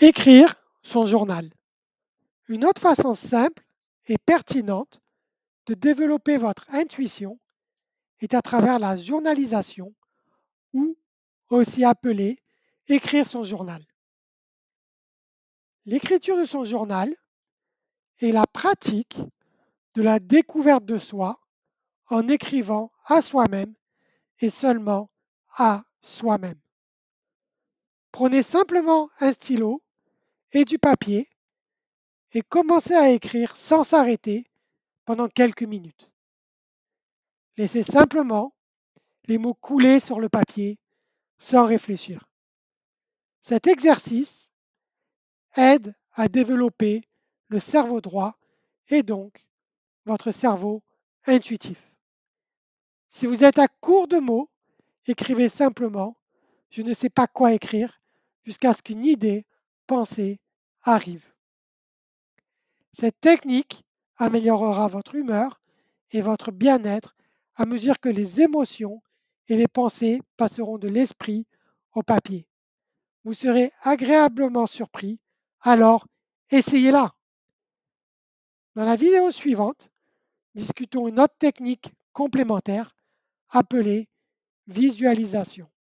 Écrire son journal. Une autre façon simple et pertinente de développer votre intuition est à travers la journalisation ou aussi appelée écrire son journal. L'écriture de son journal est la pratique de la découverte de soi en écrivant à soi-même et seulement à soi-même. Prenez simplement un stylo et du papier et commencez à écrire sans s'arrêter pendant quelques minutes. Laissez simplement les mots couler sur le papier sans réfléchir. Cet exercice aide à développer le cerveau droit et donc votre cerveau intuitif. Si vous êtes à court de mots, écrivez simplement je ne sais pas quoi écrire jusqu'à ce qu'une idée, pensée arrive. Cette technique améliorera votre humeur et votre bien-être à mesure que les émotions et les pensées passeront de l'esprit au papier. Vous serez agréablement surpris, alors essayez-la. Dans la vidéo suivante, discutons une autre technique complémentaire appelée visualisation.